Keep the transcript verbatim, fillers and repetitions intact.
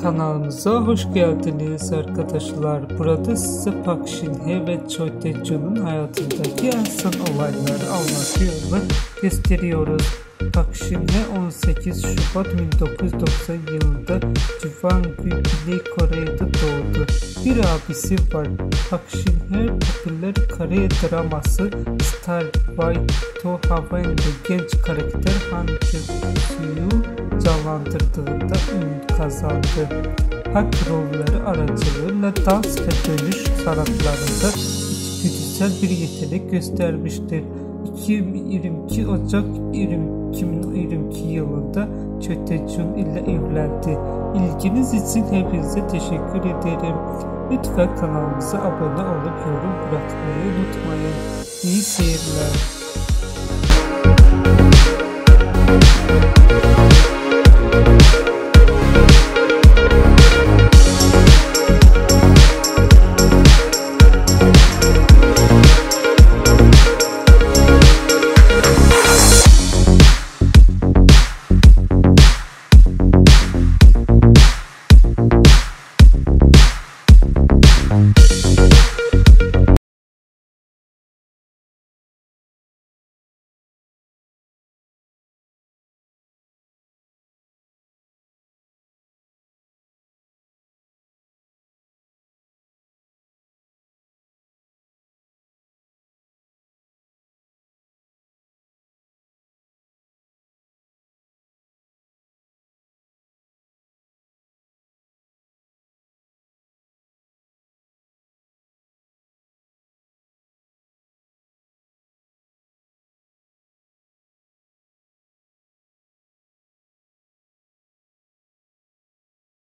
Kanalımıza hoş geldiniz arkadaşlar. Burada size Park Shin-hye ve Choi Tae-jun'un hayatındaki en son olayları anlatıyor ve gösteriyoruz. Park Shin-hye on sekiz Şubat bin dokuz yüz doksan yılında Juwon-gu, Güney Kore'de doğdu. Bir abisi var. Park Shin-hye popüler Kore draması Star Wide to Heaven'de genç karakter Han Kyo-soo'yu canlandırdığında ün kazandı. Park rolleri aracılığıyla dans ve dönüş sanatlarında içgüdüsel bir yetenek göstermiştir. iki bin yirmi iki Ocak iki bin yirmi iki yılında Choi Tae-jun ile evlendi. İlginiz için hepinize teşekkür ederim. Lütfen kanalımıza abone olup yorum bırakmayı unutmayın. İyi seyirler.